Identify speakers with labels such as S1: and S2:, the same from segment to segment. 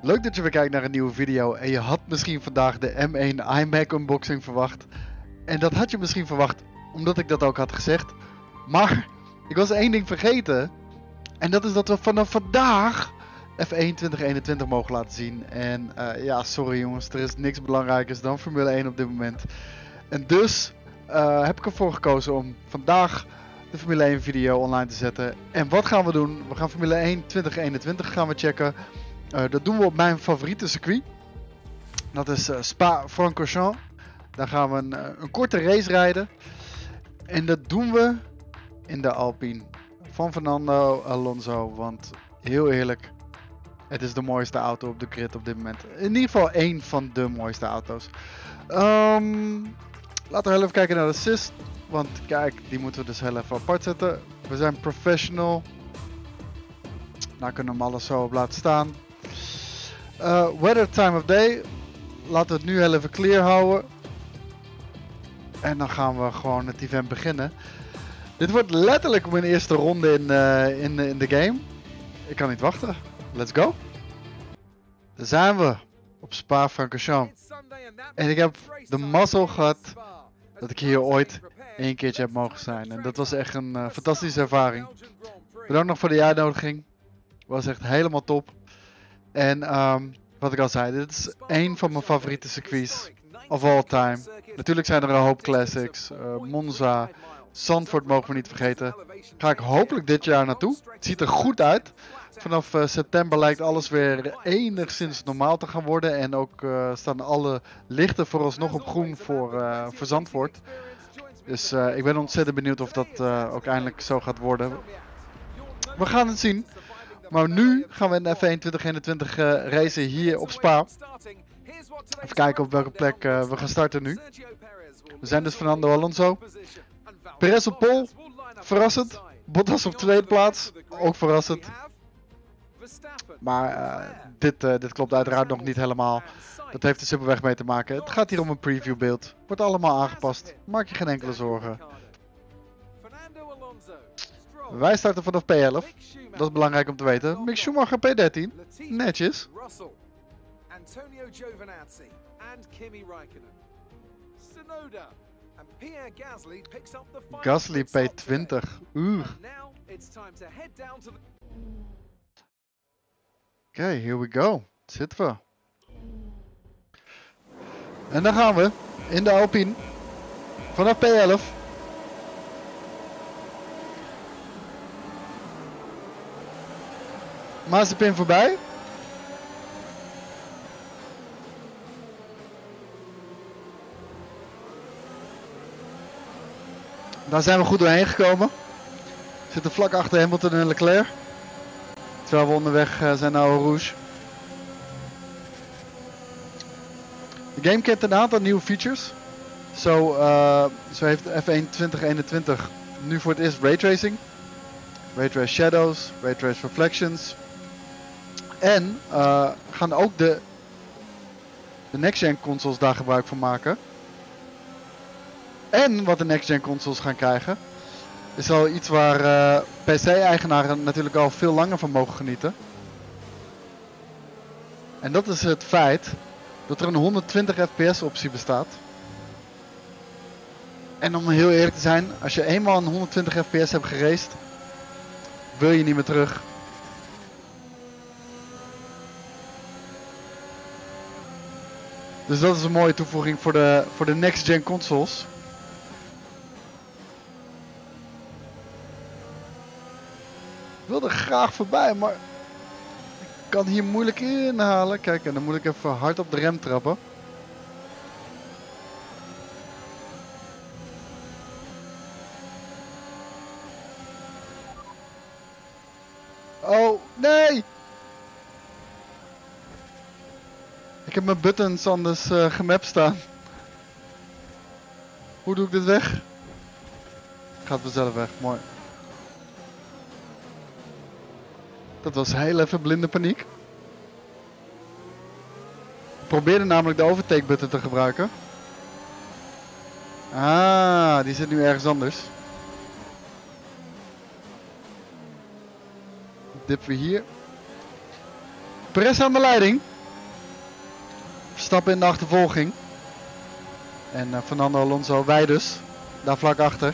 S1: Leuk dat je weer kijkt naar een nieuwe video en je had misschien vandaag de M1 iMac unboxing verwacht. En dat had je misschien verwacht omdat ik dat ook had gezegd. Maar ik was één ding vergeten. En dat is dat we vanaf vandaag F1 2021 mogen laten zien. En ja, sorry jongens, er is niks belangrijkers dan Formule 1 op dit moment. En dus heb ik ervoor gekozen om vandaag de Formule 1 video online te zetten. En wat gaan we doen? We gaan Formule 1 2021 gaan we checken. Dat doen we op mijn favoriete circuit. Dat is Spa-Francorchamps. Daar gaan we een korte race rijden. En dat doen we in de Alpine van Fernando Alonso. Want heel eerlijk, het is de mooiste auto op de grid op dit moment. In ieder geval één van de mooiste auto's. Laten we heel even kijken naar de assist. Want kijk, die moeten we dus heel even apart zetten. We zijn professional. Nou kunnen we hem alles zo op laten staan. Weather time of day. Laten we het nu heel even clear houden. En dan gaan we gewoon het event beginnen. Dit wordt letterlijk mijn eerste ronde in de game. Ik kan niet wachten. Let's go. Daar zijn we. Op Spa-Francorchamps. En ik heb de mazzel gehad dat ik hier ooit één keertje heb mogen zijn. En dat was echt een fantastische ervaring. Bedankt nog voor de uitnodiging. Was echt helemaal top. En wat ik al zei, dit is één van mijn favoriete circuits of all time. Natuurlijk zijn er een hoop classics. Monza, Zandvoort mogen we niet vergeten. Ga ik hopelijk dit jaar naartoe. Het ziet er goed uit. Vanaf september lijkt alles weer enigszins normaal te gaan worden. En ook staan alle lichten vooralsnog op groen voor Zandvoort. Dus ik ben ontzettend benieuwd of dat ook eindelijk zo gaat worden. We gaan het zien. Maar nu gaan we in de F1 2021 racen hier op Spa. Even kijken op welke plek we gaan starten nu. We zijn dus Fernando Alonso. Perez op pole. Verrassend. Bottas op tweede plaats. Ook verrassend. Maar dit klopt uiteraard nog niet helemaal. Dat heeft er simpelweg mee te maken. Het gaat hier om een previewbeeld. Wordt allemaal aangepast. Maak je geen enkele zorgen. Wij starten vanaf P11. Dat is belangrijk om te weten. Mick Schumacher P13. Netjes.
S2: Antonio Giovinazzi and Kimi Räikkönen. Tsunoda and Pierre Gasly picks up the final.
S1: Gasly P20.
S2: Now it's time to head down to the...
S1: Oké, here we go. Zitten we. En dan gaan we in de Alpine. Vanaf P11. Mazepin voorbij. Daar zijn we goed doorheen gekomen. We zitten vlak achter Hamilton en Leclerc. Terwijl we onderweg zijn naar Eau Rouge. De game kent een aantal nieuwe features. Zo heeft F1 2021 nu voor het eerst Raytracing. Raytrace Shadows, Raytrace Reflections. En gaan ook de Next Gen consoles daar gebruik van maken. En wat de Next Gen consoles gaan krijgen, is al iets waar PC-eigenaren natuurlijk al veel langer van mogen genieten. En dat is het feit dat er een 120 fps optie bestaat. En om heel eerlijk te zijn, als je eenmaal een 120 fps hebt geraced, wil je niet meer terug. Dus dat is een mooie toevoeging voor de Next Gen consoles. Ik wil er graag voorbij, maar ik kan hier moeilijk inhalen. Kijk, en dan moet ik even hard op de rem trappen. Oh, nee! Ik heb mijn buttons anders gemapt staan. Hoe doe ik dit weg? Gaat vanzelf weg, mooi. Dat was heel even blinde paniek. Ik probeerde namelijk de overtake button te gebruiken. Ah, die zit nu ergens anders. Dippen we hier. Perez aan de leiding. Verstappen in de achtervolging. En Fernando Alonso, wij dus. Daar vlak achter.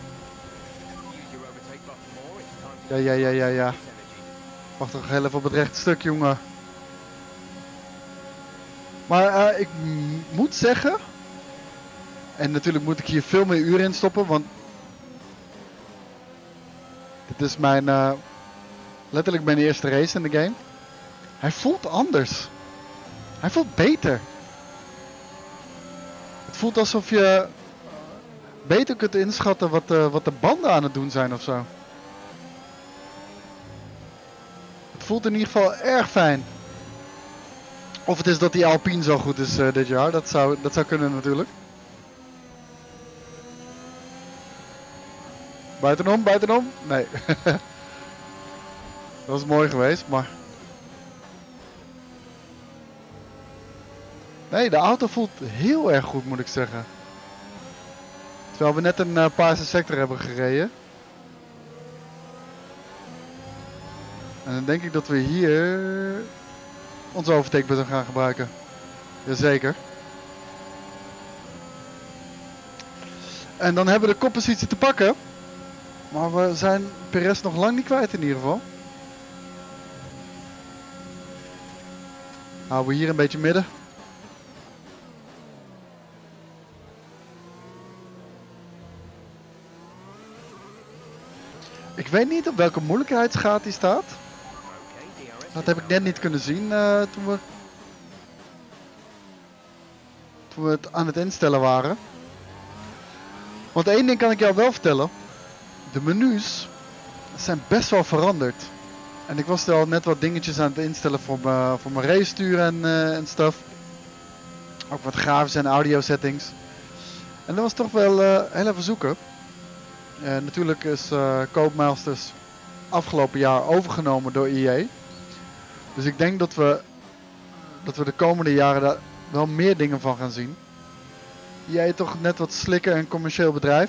S1: Ja. Wacht toch heel even op het rechte stuk, jongen. Maar ik moet zeggen... En natuurlijk moet ik hier veel meer uren in stoppen, want... Dit is mijn... letterlijk mijn eerste race in de game. Hij voelt anders. Hij voelt beter. Het voelt alsof je... beter kunt inschatten wat de banden aan het doen zijn ofzo. Het voelt in ieder geval erg fijn. Of het is dat die Alpine zo goed is dit jaar. Dat zou kunnen natuurlijk. Buitenom? Nee. Dat was mooi geweest, maar... Nee, de auto voelt heel erg goed, moet ik zeggen. Terwijl we net een paarse sector hebben gereden. En dan denk ik dat we hier onze overtake button gaan gebruiken. Jazeker. En dan hebben we de koppositie te pakken. Maar we zijn Perez nog lang niet kwijt in ieder geval. Houden we hier een beetje midden. Ik weet niet op welke moeilijkheidsgraad die staat. Dat heb ik net niet kunnen zien toen we het aan het instellen waren. Want één ding kan ik jou wel vertellen. De menus zijn best wel veranderd. En ik was er al net wat dingetjes aan het instellen voor mijn race sturen en stuff. Ook wat grafische en audio settings. En dat was toch wel heel even zoeken. Natuurlijk is Codemasters afgelopen jaar overgenomen door EA. Dus ik denk dat we de komende jaren daar wel meer dingen van gaan zien. EA is toch net wat slikker en commercieel bedrijf.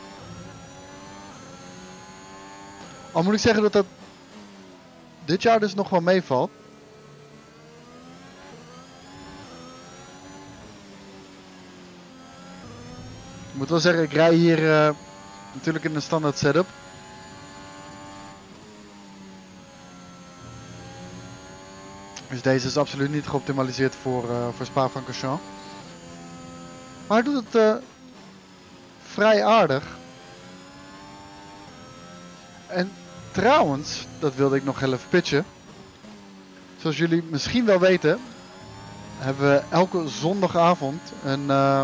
S1: Al moet ik zeggen dat dit jaar dus nog wel meevalt. Ik moet wel zeggen, ik rij hier natuurlijk in een standaard setup. Dus deze is absoluut niet geoptimaliseerd voor Spa-Francorchamps. Maar hij doet het vrij aardig. En trouwens, dat wilde ik nog heel even pitchen. Zoals jullie misschien wel weten, hebben we elke zondagavond een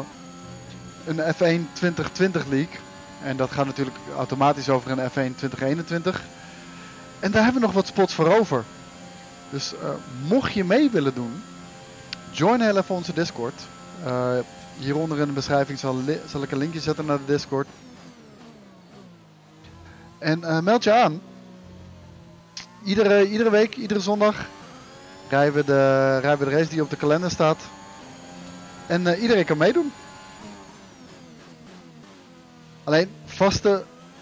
S1: F1 2020 League. En dat gaat natuurlijk automatisch over een F1 2021. En daar hebben we nog wat spots voor over. Dus mocht je mee willen doen, join heel even onze Discord. Hieronder in de beschrijving zal ik een linkje zetten naar de Discord. En meld je aan. Iedere week, iedere zondag rijden we de race die op de kalender staat. En iedereen kan meedoen. Alleen vaste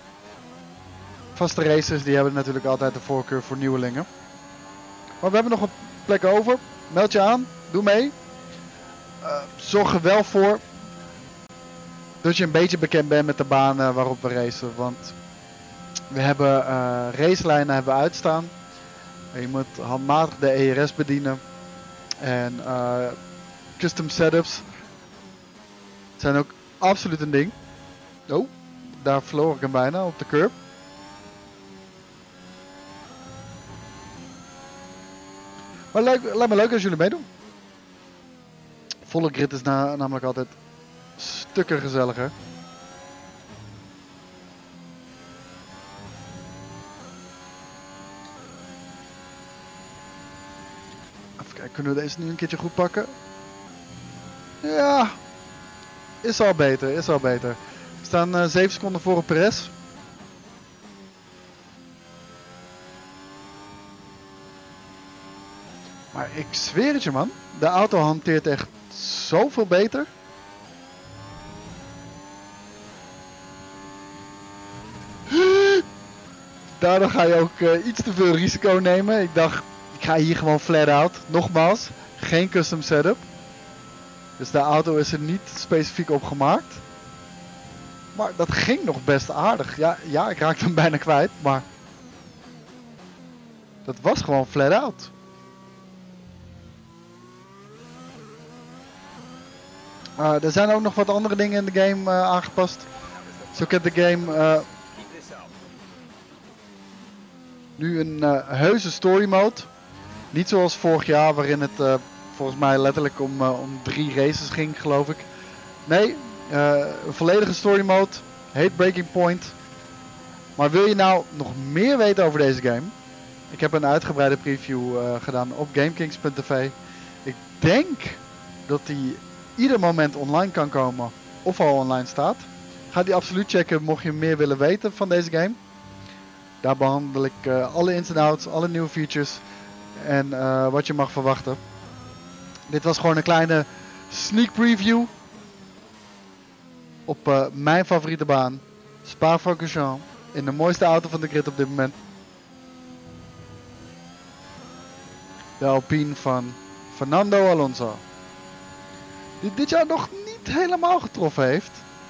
S1: racers die hebben natuurlijk altijd de voorkeur voor nieuwelingen. Maar we hebben nog een plek over. Meld je aan. Doe mee. Zorg er wel voor dat je een beetje bekend bent met de baan waarop we racen. Want we hebben racelijnen hebben uitstaan. Je moet handmatig de ERS bedienen. En custom setups zijn ook absoluut een ding. Oh, daar verloor ik hem bijna op de curb. Maar lijkt me leuk als jullie meedoen. Volle grid is namelijk altijd stukken gezelliger. Even kijken, kunnen we deze nu een keertje goed pakken? Ja, is al beter, We staan 7 seconden voor op Perez. Maar ik zweer het je, man. De auto hanteert echt zoveel beter. Daardoor ga je ook iets te veel risico nemen. Ik dacht, ik ga hier gewoon flat out. Nogmaals, geen custom setup. Dus de auto is er niet specifiek op gemaakt. Maar dat ging nog best aardig. Ja, ik raakte hem bijna kwijt, maar dat was gewoon flat out. Er zijn ook nog wat andere dingen in de game aangepast. Zo kent de game nu een heuse story mode. Niet zoals vorig jaar waarin het volgens mij letterlijk om 3 races ging, geloof ik. Nee, een volledige story mode. Heet Breaking Point. Maar wil je nou nog meer weten over deze game? Ik heb een uitgebreide preview gedaan op GameKings.tv. Ik denk dat die ieder moment online kan komen of al online staat. Ga die absoluut checken mocht je meer willen weten van deze game. Daar behandel ik alle ins en outs, alle nieuwe features en wat je mag verwachten. Dit was gewoon een kleine sneak preview op mijn favoriete baan, Spa-Francorchamps, in de mooiste auto van de grid op dit moment. De Alpine van Fernando Alonso. Die dit jaar nog niet helemaal getroffen heeft.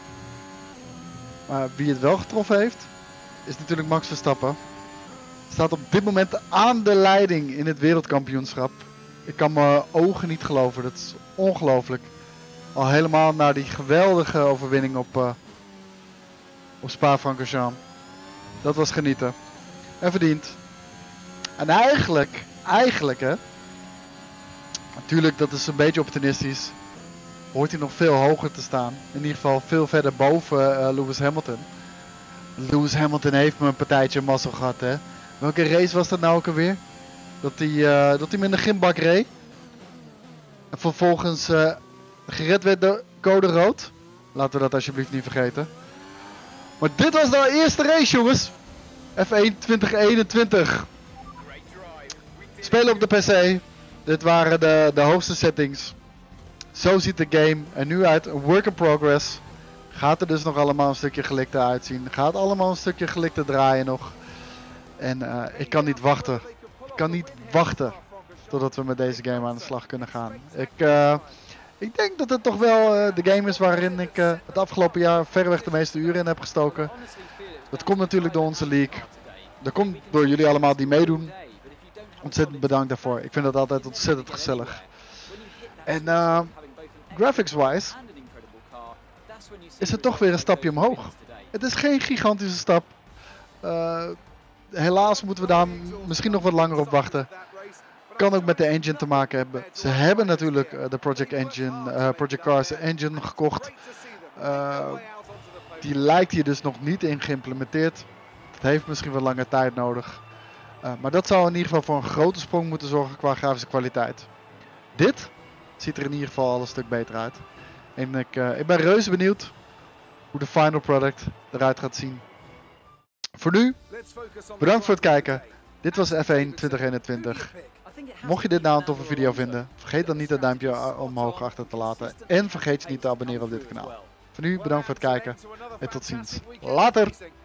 S1: Maar wie het wel getroffen heeft, is natuurlijk Max Verstappen. Staat op dit moment aan de leiding in het wereldkampioenschap. Ik kan mijn ogen niet geloven, dat is ongelooflijk. Al helemaal na die geweldige overwinning op Spa-Francorchamps. Dat was genieten. En verdiend. En eigenlijk hè. Natuurlijk, dat is een beetje optimistisch. Hoort hij nog veel hoger te staan. In ieder geval veel verder boven Lewis Hamilton. Lewis Hamilton heeft me een partijtje mazzel gehad, hè. Welke race was dat nou ook alweer? Dat hij met een gimbak reed. En vervolgens gered werd door code rood. Laten we dat alsjeblieft niet vergeten. Maar dit was de eerste race, jongens. F1 2021. Spelen op de PC. Dit waren de hoogste settings. Zo ziet de game er nu uit. Een work in progress. Gaat er dus nog allemaal een stukje gelikter uitzien. Gaat allemaal een stukje gelikter draaien nog. En ik kan niet wachten. Ik kan niet wachten totdat we met deze game aan de slag kunnen gaan. Ik denk dat het toch wel de game is waarin ik het afgelopen jaar verreweg de meeste uren in heb gestoken. Dat komt natuurlijk door onze league. Dat komt door jullie allemaal die meedoen. Ontzettend bedankt daarvoor. Ik vind dat altijd ontzettend gezellig. En graphics-wise is het toch weer een stapje omhoog. Het is geen gigantische stap. Helaas moeten we daar misschien nog wat langer op wachten. Kan ook met de engine te maken hebben. Ze hebben natuurlijk de Project Cars engine gekocht. Die lijkt hier dus nog niet in geïmplementeerd. Het heeft misschien wat langer tijd nodig. Maar dat zou in ieder geval voor een grote sprong moeten zorgen qua grafische kwaliteit. Dit ziet er in ieder geval al een stuk beter uit. En ik ben reuze benieuwd hoe de final product eruit gaat zien. Voor nu, bedankt voor het kijken. Dit was F1 2021. Mocht je dit nou een toffe video vinden, vergeet dan niet het duimpje omhoog achter te laten. En vergeet je niet te abonneren op dit kanaal. Voor nu, bedankt voor het kijken en tot ziens. Later!